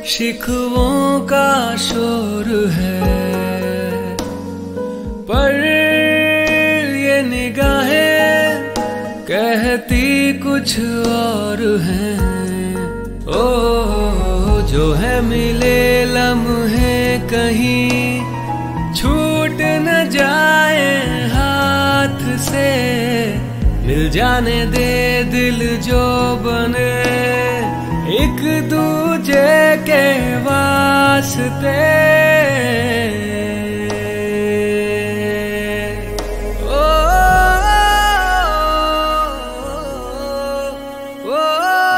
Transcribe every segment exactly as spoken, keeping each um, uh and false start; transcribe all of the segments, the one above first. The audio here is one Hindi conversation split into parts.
शिकवों का शोर है, पर ये निगाहें कहती कुछ और हैं। ओ जो है मिले लम्हे कहीं छूट न जाए हाथ से, मिल जाने दे दिल जो बने एक दूजे के वास्ते। ओ, ओ, ओ,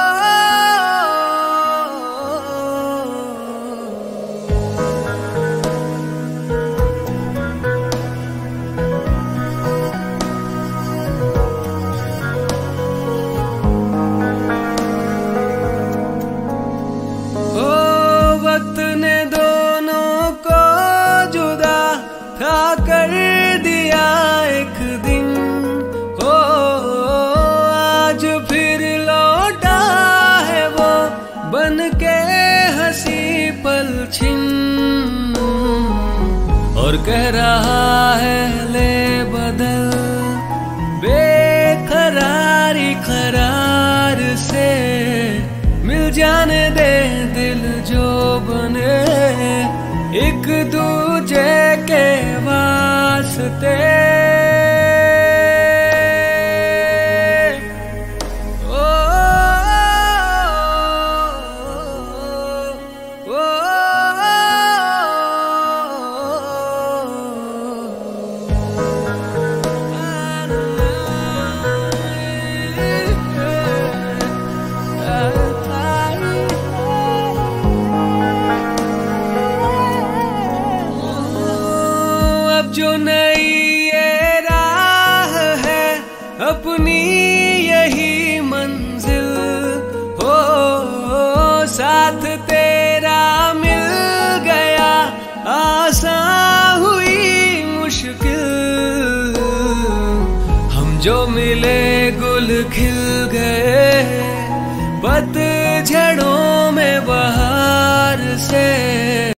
कर दिया एक दिन, ओ आज फिर लौटा है वो बन के हंसी पलछिन, और कह रहा है ले बदल बेकरारी करार से, मिल जाने दे दिल जो बने एक दूजे के वास्ते। ओ, ओ, ओ, जो नई ये राह है अपनी यही मंजिल, हो साथ तेरा मिल गया आसान हुई मुश्किल, हम जो मिले गुल खिल गए पतझड़ों में बहार से।